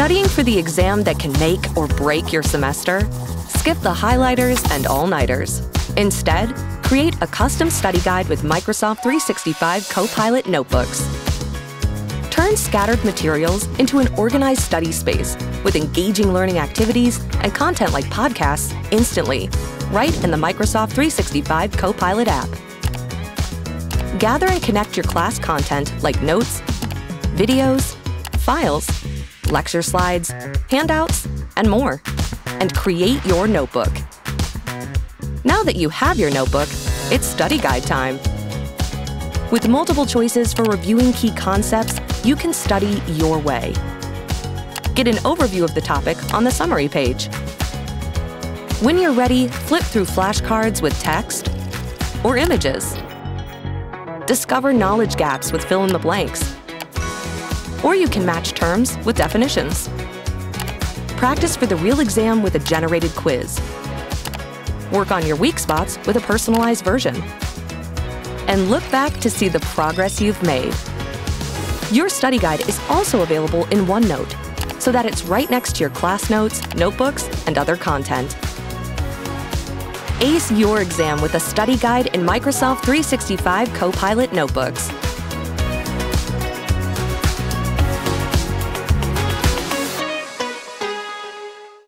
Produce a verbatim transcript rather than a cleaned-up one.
Studying for the exam that can make or break your semester? Skip the highlighters and all-nighters. Instead, create a custom study guide with Microsoft three sixty-five Copilot Notebooks. Turn scattered materials into an organized study space with engaging learning activities and content like podcasts instantly, right in the Microsoft three sixty-five Copilot app. Gather and connect your class content like notes, videos, files, lecture slides, handouts, and more, and create your notebook. Now that you have your notebook, it's study guide time. With multiple choices for reviewing key concepts, you can study your way. Get an overview of the topic on the summary page. When you're ready, flip through flashcards with text or images. Discover knowledge gaps with fill in the blanks. Or you can match terms with definitions. Practice for the real exam with a generated quiz. Work on your weak spots with a personalized version. And look back to see the progress you've made. Your study guide is also available in OneNote, so that it's right next to your class notes, notebooks, and other content. Ace your exam with a study guide in Microsoft three sixty-five Copilot Notebooks.